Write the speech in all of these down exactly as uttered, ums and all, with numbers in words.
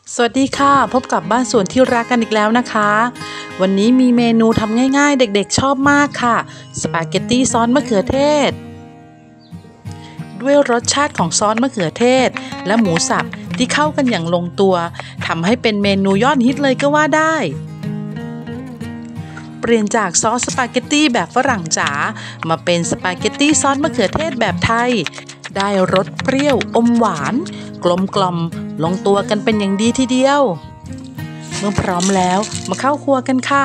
สวัสดีค่ะพบกับบ้านสวนที่รักกันอีกแล้วนะคะวันนี้มีเมนูทำง่ายๆเด็กๆชอบมากค่ะสปาเกตตี้ซอสมะเขือเทศด้วยรสชาติของซอสมะเขือเทศและหมูสับที่เข้ากันอย่างลงตัวทำให้เป็นเมนูยอดฮิตเลยก็ว่าได้เปลี่ยนจากซอสสปาเกตตี้แบบฝรั่งจ๋ามาเป็นสปาเกตตี้ซอสมะเขือเทศแบบไทยได้รสเปรี้ยวอมหวานกลมกล่อมลงตัวกันเป็นอย่างดีทีเดียวเมื่อพร้อมแล้วมาเข้าครัวกันค่ะ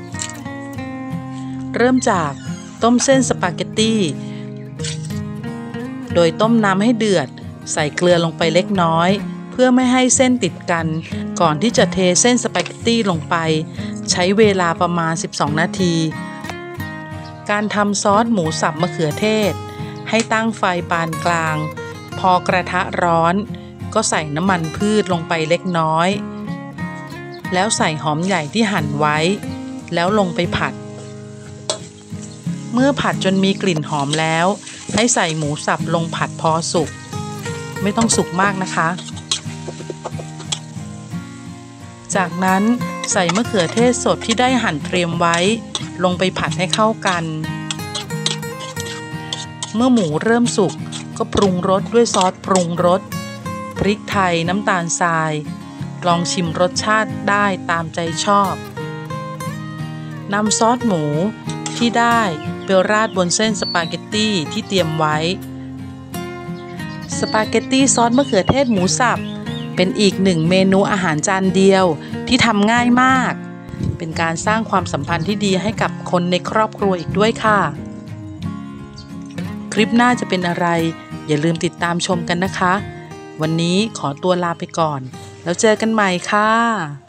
เริ่มจากต้มเส้นสปาเกตตี้โดยต้มน้ำให้เดือดใส่เกลือลงไปเล็กน้อยเพื่อไม่ให้เส้นติดกันก่อนที่จะเทเส้นสปาเกตตี้ลงไปใช้เวลาประมาณสิบสองนาทีการทำซอสหมูสับมะเขือเทศให้ตั้งไฟปานกลางพอกระทะร้อนก็ใส่น้ำมันพืชลงไปเล็กน้อยแล้วใส่หอมใหญ่ที่หั่นไว้แล้วลงไปผัดเมื่อผัดจนมีกลิ่นหอมแล้วให้ใส่หมูสับลงผัดพอสุกไม่ต้องสุกมากนะคะจากนั้นใส่มะเขือเทศสดที่ได้หั่นเตรียมไว้ลงไปผัดให้เข้ากันเมื่อหมูเริ่มสุกก็ปรุงรสด้วยซอสปรุงรสพริกไทยน้ำตาลทรายลองชิมรสชาติได้ตามใจชอบนำซอสหมูที่ได้ไปราดบนเส้นสปาเกตตี้ที่เตรียมไว้สปาเกตตี้ซอสมะเขือเทศหมูสับเป็นอีกหนึ่งเมนูอาหารจานเดียวที่ทำง่ายมากเป็นการสร้างความสัมพันธ์ที่ดีให้กับคนในครอบครัวอีกด้วยค่ะคลิปหน้าจะเป็นอะไรอย่าลืมติดตามชมกันนะคะวันนี้ขอตัวลาไปก่อนแล้วเจอกันใหม่ค่ะ